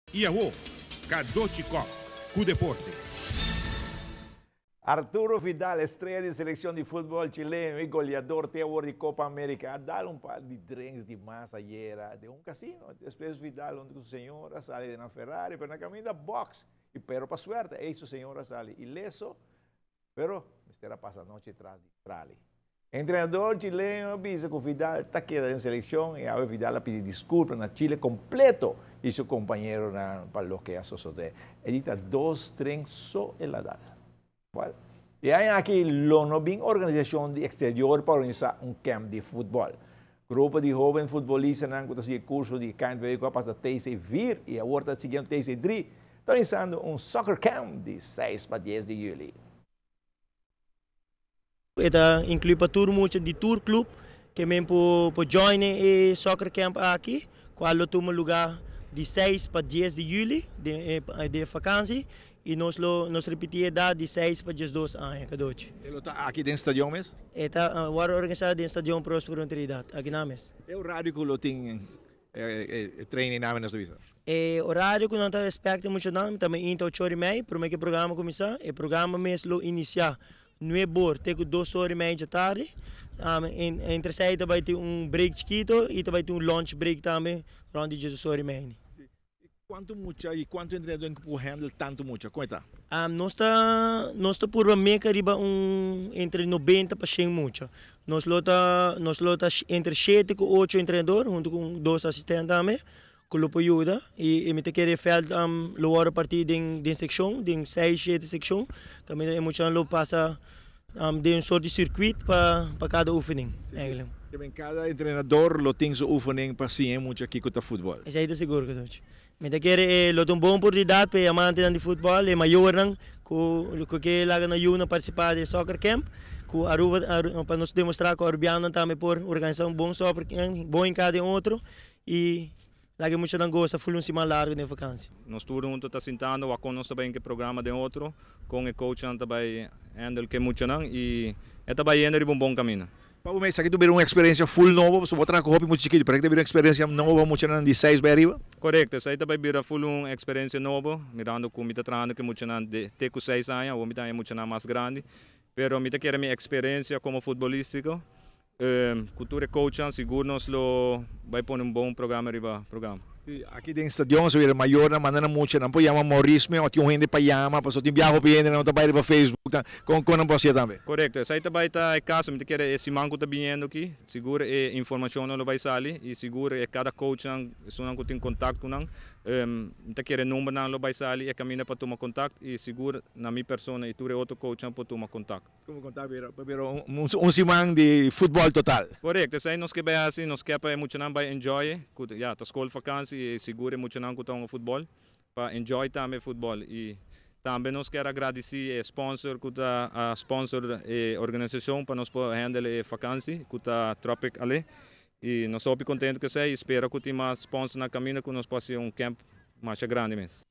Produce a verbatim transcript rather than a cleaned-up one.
E a o Cadochicó, cu deporte. Arturo Vidal, estrela de seleção de futebol chileno e goleador até o de Copa América, dá um par de drinks de massa ayer de um casino. Depois Vidal, onde su senhora sale de una Ferrari, pero na caminho da box. E pero para suerte, e su senhora sale ileso, pero Mister passa a noite atrás de trale. Entrenador chileno avisa que o Vidal está queda em seleção e agora Vidal a pedir desculpas na Chile completo e seu companheiro na, para lo que é suceder. Ele está dois treinos só em la data. Well, e aí aqui não tem organização de exterior para organizar um camp de futebol. Grupo de jovens futebolistas que fazem curso de camp de Copa para T C vir e agora está seguindo T C três, está organizando um soccer camp de seis para dez de julho. Ita inclui para todo mundo de tour club que mesmo po po join e soccer camp aqui, qual toma lugar de seis para dez de julho de de vakansie e nós lo nós repetir da de seis para dezesseis anos cada noite. Ele está aqui dentro do estádio mesmo? Eta uh, war organizado dentro do estádio Próspero Integridade aqui na mes. É o horário que lo tem eh, treino na nessa vista. É horário que não está expecta muito não, também into oito e meia, para que o programa começar, e programa mesmo lo iniciar nove horas, tem duas horas e meia da tarde. Um, entre saída vai ter um break chiquito e vai ter um lunch break também, onde dezesseis horas e meia. Quanto mucha e quanto treinador que pode handle tanto mucha? Conta. Um, nós está nós está por meca riba um entre noventa para cem mucha. Nós lota nós lota entre sete e oito treinador, junto com dois assistentes também, que lo ajuda e e me te querer feld um lo a partir de de seção, de seis sete seção, que me é muito lo passa um de um sorte de circuito para para cada oefening, eigenlijk. Cada treinador lo tem sua oefening para sim muito aqui com o futebol. É isso seguro que doce. Me te querer lo tem bom oportunidade para amante de futebol e maior não que que lá na Juni participar de soccer camp. Com Aruba para nos demonstrar que o Arubiano também por organizar um bom soccer camp, bom em cada outro e lá que muita não gosta foi um cima largo de vacância. Nós todos juntos está sentando, a conosco também que programa de outro, com o coach também handle que muito não e é também indo de um bom caminho. Para o mês aqui tu viram uma experiência full nova, você botar com hobby muito chiquito, para que tu viram uma experiência nova muito não de seis para arriba? Correto, isso aí também vira full uma experiência nova, mirando como está treinando que muito não de ter com seis anos, ou muito é muito não mais grande, pero me te quero minha experiência como futebolístico. Uh, cultura coach, seguro nós lo vai pôr um bom programa riba programa. Aqui dentro do estádio, se vira maior na maneira muito, não pode chamar Maurício, ou tem um gente para chamar, para só tem viajo para ele, não está para Facebook, com com não pode ser também. Correto, isso aí também está em casa, me quer esse manco está vindo aqui, seguro é informação não vai sair e seguro é cada coach se não tem contato não, um, me quer número não lo vai sair e caminha para tomar contato e seguro na minha pessoa e tu é outro coach para tomar contato. Como contato para um um simão de futebol total. Correto, isso aí nós que vai assim, nós quer para muito não vai enjoy, já tá escola vacancy e seguro muito não com o futebol para enjoy também futebol e também nós quer agradecer a sponsor que a sponsor e organização para nós poder handle a vacancy que a Tropic ali e nós somos contentes que sei espero que tenha mais sponsor na caminho que nós possa um camp mais grande mesmo.